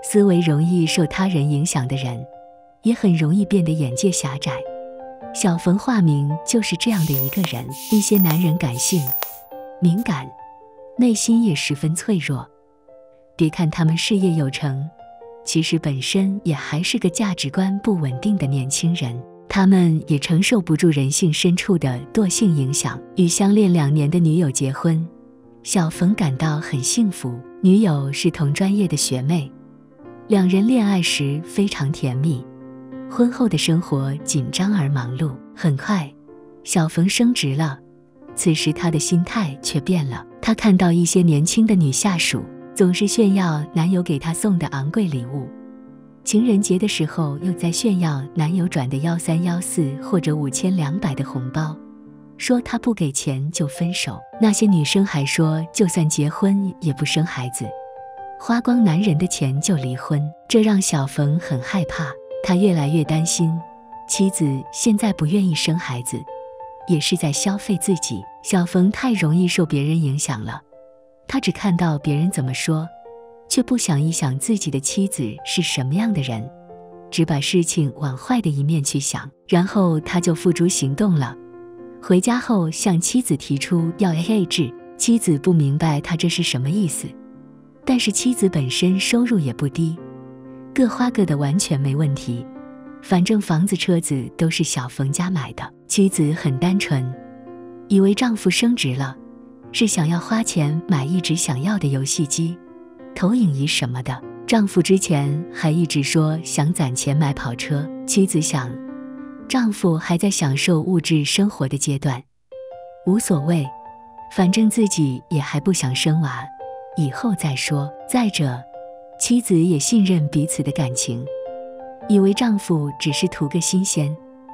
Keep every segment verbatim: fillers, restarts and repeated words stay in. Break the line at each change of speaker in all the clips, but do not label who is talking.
思维容易受他人影响的人，也很容易变得眼界狭窄。小冯化名就是这样的一个人。一些男人感性、敏感，内心也十分脆弱。别看他们事业有成，其实本身也还是个价值观不稳定的年轻人。他们也承受不住人性深处的惰性影响。与相恋两年的女友结婚，小冯感到很幸福。女友是同专业的学妹，两人恋爱时非常甜蜜，婚后的生活紧张而忙碌。很快，小冯升职了，此时他的心态却变了。他看到一些年轻的女下属总是炫耀男友给她送的昂贵礼物，情人节的时候又在炫耀男友转的幺三幺四或者五千两百的红包，说他不给钱就分手。那些女生还说就算结婚也不生孩子，花光男人的钱就离婚。这让小冯很害怕，他越来越担心妻子现在不愿意生孩子，也是在消费自己。小冯太容易受别人影响了，他只看到别人怎么说，却不想一想自己的妻子是什么样的人，只把事情往坏的一面去想，然后他就付诸行动了。回家后向妻子提出要 A A 制，妻子不明白他这是什么意思，但是妻子本身收入也不低，各花各的完全没问题，反正房子车子都是小冯家买的。妻子很单纯，以为丈夫升职了，是想要花钱买一直想要的游戏机、投影仪什么的。丈夫之前还一直说想攒钱买跑车，妻子想，丈夫还在享受物质生活的阶段，无所谓，反正自己也还不想生娃，以后再说。再者，妻子也信任彼此的感情，以为丈夫只是图个新鲜，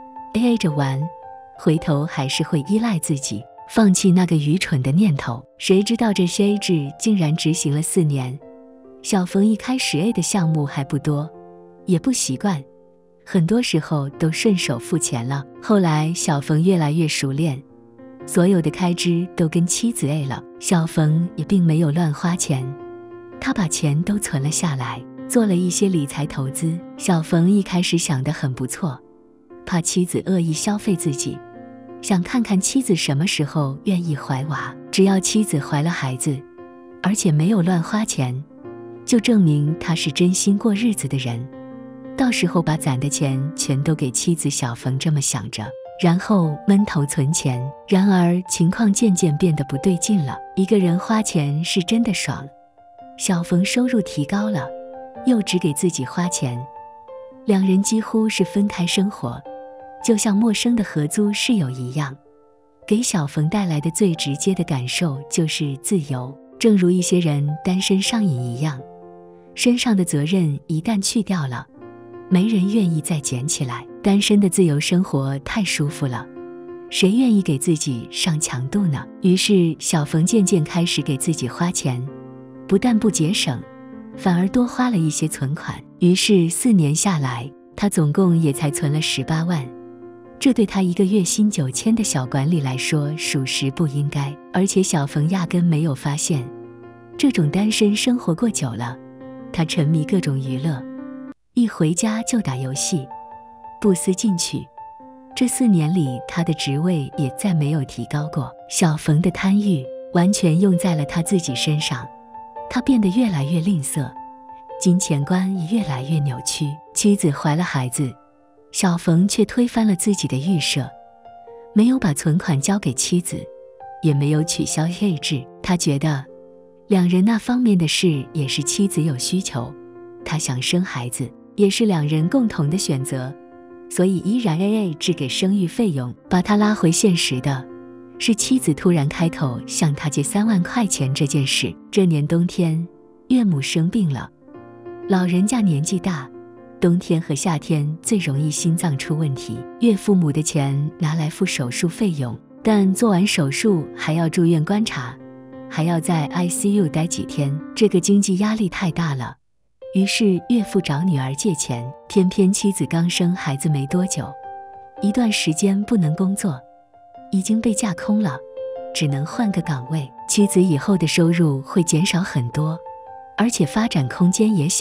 A A 着玩，回头还是会依赖自己，放弃那个愚蠢的念头。谁知道这 A A 制竟然执行了四年，小冯一开始 A 的项目还不多，也不习惯，很多时候都顺手付钱了。后来小冯越来越熟练，所有的开支都跟妻子 A 了。小冯也并没有乱花钱，他把钱都存了下来，做了一些理财投资。小冯一开始想得很不错，怕妻子恶意消费自己，想看看妻子什么时候愿意怀娃，只要妻子怀了孩子，而且没有乱花钱，就证明他是真心过日子的人，到时候把攒的钱全都给妻子。小冯这么想着，然后闷头存钱。然而情况渐渐变得不对劲了，一个人花钱是真的爽，小冯收入提高了，又只给自己花钱，两人几乎是分开生活，就像陌生的合租室友一样。给小冯带来的最直接的感受就是自由，正如一些人单身上瘾一样，身上的责任一旦去掉了，没人愿意再捡起来。单身的自由生活太舒服了，谁愿意给自己上强度呢？于是小冯渐渐开始给自己花钱，不但不节省，反而多花了一些存款。于是四年下来，他总共也才存了十八万，这对他一个月薪九千的小管理来说属实不应该。而且小冯压根没有发现，这种单身生活过久了，他沉迷各种娱乐，一回家就打游戏，不思进取。这四年里，他的职位也再没有提高过。小冯的贪欲完全用在了他自己身上，他变得越来越吝啬，金钱观也越来越扭曲。妻子怀了孩子，小冯却推翻了自己的预设，没有把存款交给妻子，也没有取消 A A 制。他觉得两人那方面的事也是妻子有需求，他想生孩子也是两人共同的选择，所以依然 A A 制给生育费用。把他拉回现实的是妻子突然开口向他借三万块钱这件事。这年冬天，岳母生病了，老人家年纪大，冬天和夏天最容易心脏出问题，岳父母的钱拿来付手术费用，但做完手术还要住院观察，还要在 I C U 待几天，这个经济压力太大了。于是岳父找女儿借钱，偏偏妻子刚生孩子没多久，一段时间不能工作，已经被架空了，只能换个岗位。妻子以后的收入会减少很多，而且发展空间也小。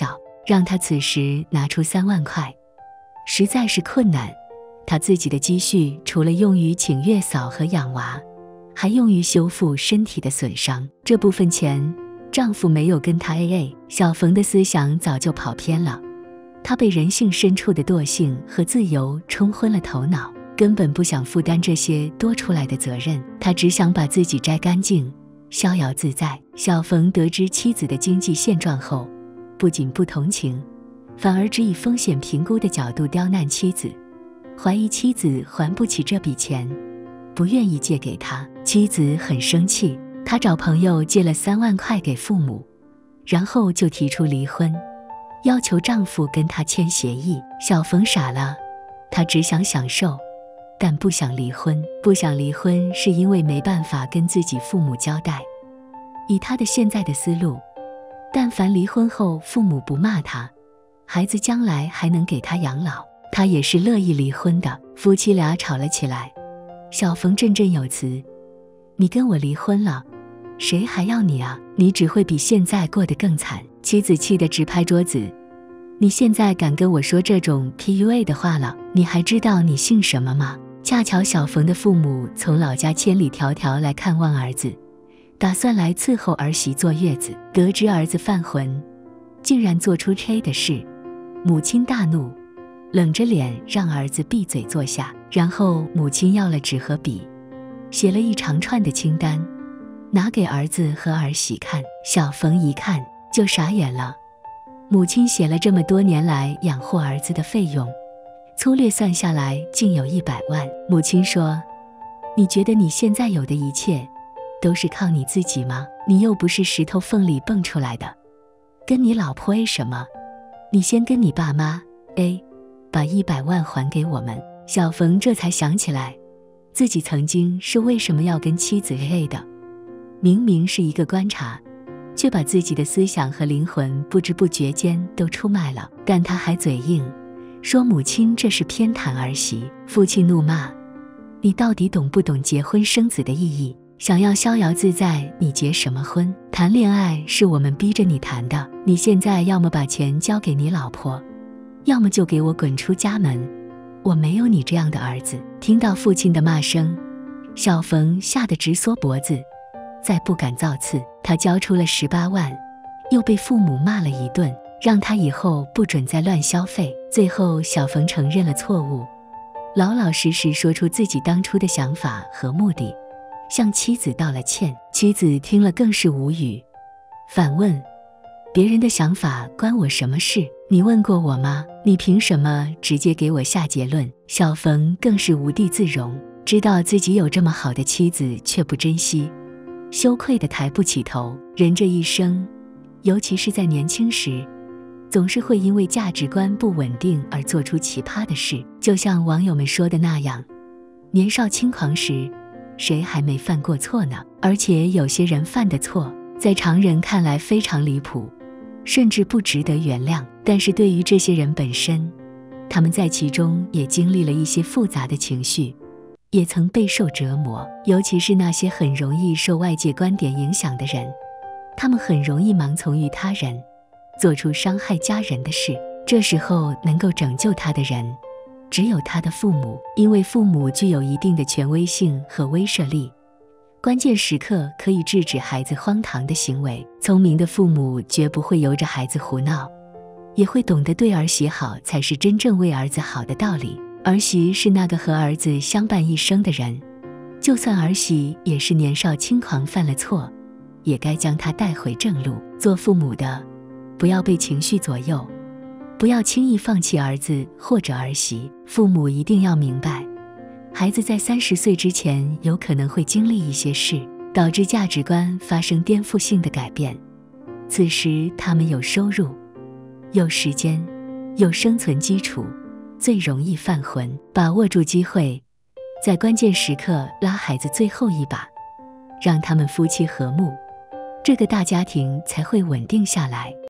让他此时拿出三万块，实在是困难。他自己的积蓄除了用于请月嫂和养娃，还用于修复身体的损伤。这部分钱，丈夫没有跟她 A A。小冯的思想早就跑偏了，他被人性深处的惰性和自由冲昏了头脑，根本不想负担这些多出来的责任。他只想把自己摘干净，逍遥自在。小冯得知妻子的经济现状后，不仅不同情，反而只以风险评估的角度刁难妻子，怀疑妻子还不起这笔钱，不愿意借给他。妻子很生气，她找朋友借了三万块给父母，然后就提出离婚，要求丈夫跟她签协议。小冯傻了，她只想享受，但不想离婚。不想离婚是因为没办法跟自己父母交代。以她的现在的思路，但凡离婚后父母不骂她，孩子将来还能给她养老，她也是乐意离婚的。夫妻俩吵了起来，小冯振振有词：你跟我离婚了，谁还要你啊？你只会比现在过得更惨。妻子气得直拍桌子：你现在敢跟我说这种 P U A 的话了？你还知道你姓什么吗？恰巧小冯的父母从老家千里迢迢来看望儿子，打算来伺候儿媳坐月子。得知儿子犯浑，竟然做出 K 的事，母亲大怒，冷着脸让儿子闭嘴坐下。然后母亲要了纸和笔，写了一长串的清单，拿给儿子和儿媳看。小冯一看就傻眼了，母亲写了这么多年来养活儿子的费用，粗略算下来竟有一百万。母亲说：你觉得你现在有的一切都是靠你自己吗？你又不是石头缝里蹦出来的，跟你老婆 A 什么？你先跟你爸妈 A， 把一百万还给我们。小冯这才想起来，自己曾经是为什么要跟妻子 A A 的。明明是一个观察，却把自己的思想和灵魂不知不觉间都出卖了。但他还嘴硬，说母亲这是偏袒儿媳。父亲怒骂：你到底懂不懂结婚生子的意义？想要逍遥自在，你结什么婚？谈恋爱是我们逼着你谈的，你现在要么把钱交给你老婆，要么就给我滚出家门，我没有你这样的儿子。听到父亲的骂声，小冯吓得直缩脖子，再不敢造次。他交出了十八万，又被父母骂了一顿，让他以后不准再乱消费。最后小冯承认了错误，老老实实说出自己当初的想法和目的，向妻子道了歉。妻子听了更是无语，反问：别人的想法关我什么事？你问过我吗？你凭什么直接给我下结论？小冯更是无地自容，知道自己有这么好的妻子却不珍惜，羞愧得抬不起头。人这一生，尤其是在年轻时，总是会因为价值观不稳定而做出奇葩的事。就像网友们说的那样，年少轻狂时，谁还没犯过错呢？而且有些人犯的错，在常人看来非常离谱，甚至不值得原谅。但是对于这些人本身，他们在其中也经历了一些复杂的情绪，也曾备受折磨。尤其是那些很容易受外界观点影响的人，他们很容易盲从于他人，做出伤害家人的事。这时候能够拯救他的人，只有他的父母，因为父母具有一定的权威性和威慑力，关键时刻可以制止孩子荒唐的行为。聪明的父母绝不会由着孩子胡闹，也会懂得对儿媳好才是真正为儿子好的道理。儿媳是那个和儿子相伴一生的人，就算儿媳也是年少轻狂犯了错，也该将她带回正路。做父母的，不要被情绪左右，不要轻易放弃儿子或者儿媳。父母一定要明白，孩子在三十岁之前有可能会经历一些事，导致价值观发生颠覆性的改变。此时他们有收入，有时间，有生存基础，最容易犯浑。把握住机会，在关键时刻拉孩子最后一把，让他们夫妻和睦，这个大家庭才会稳定下来。